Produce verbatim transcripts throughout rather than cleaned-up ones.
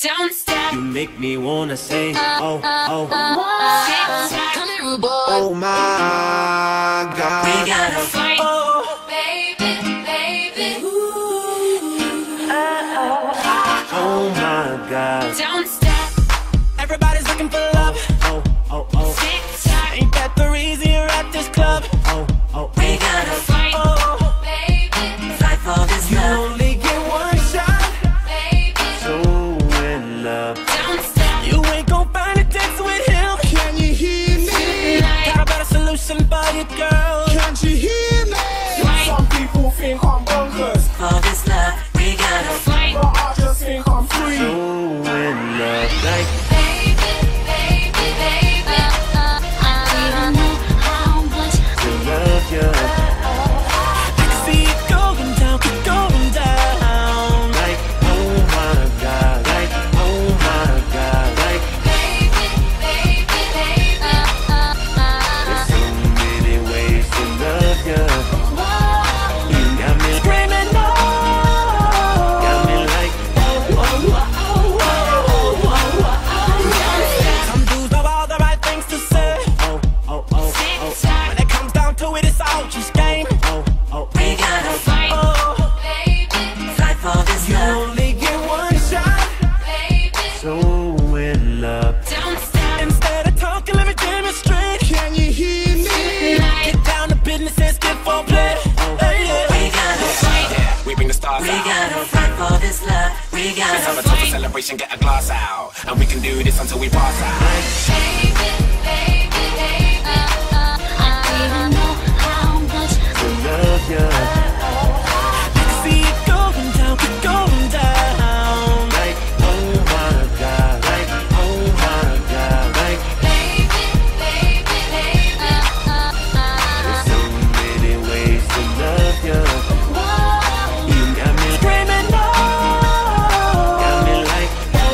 Don't stop. You make me wanna say, oh, oh, oh my God. We gotta fight, Oh, baby, baby. oh my God. Don't stop. Everybody's looking for love. Oh, oh, oh, Tick tock. Ain't that the reason you're at this club? oh, oh, We gotta fight, Oh, baby, fight for this you love. only get one shot. baby. So in love. Don't stop. You ain't gon' find a text with him. Can you hear me? Got a better solution for you, girl. Can't you hear me? Some people think I'm bonkers, For this love, we gotta Fight, but I just think I'm free. So in love. Like, baby, baby, baby. I don't know how much to love you. I can see it going down, keep going down. Like, oh my God. Like, oh my God. Like, baby, baby, baby. there's so many ways to love you. You got me, Screaming no. got me like, Some dudes know all the right things to say. oh, oh, oh, Tick oh, tock. When it comes down to it, it's all just game. oh, oh, We gotta fight, Oh, baby, fight for this you love. only get one shot. baby. So in love. Don't stop. Instead of talking, let me demonstrate. Can you hear me? Get down to business and skip for play. Hey, yeah. We gotta fight, Yeah, we bring the stars We out. gotta fight for this love. We Let's have gotta a total celebration, get a glass out. And we can do this until we pass out. baby, baby, baby. I don't know how much To love you. see it going down, keep going down. Like, oh my God. Like, oh my God. Like, baby, baby, baby. there's so many ways to love you. You got me, Screaming no. got me like,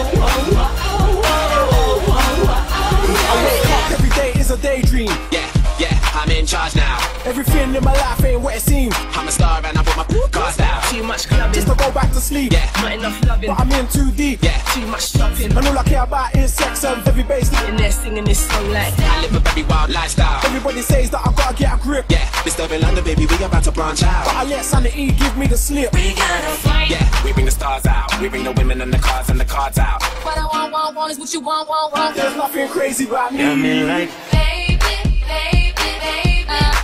I wake up every day is a daydream. Yeah, yeah, I'm in charge now. Everything in my life ain't what it seems. I'm a star and I put my cards down. Too much clubbing, Just to go back to sleep, Yeah, not enough loving. but I'm in too deep. yeah. Too much shopping. And all I care about is sex and heavy bass. In there singing this song like I live a very wild lifestyle. Everybody says that I gotta get a grip, Yeah, disturbing London, baby, we about to branch but out. I let sanity give me the slip. We gotta fight. Yeah, we bring the stars out. We bring the women and the cars and the cards out. What I want, want, want is what you want, want, want. There's nothing crazy about got me. me like, Baby, baby, baby.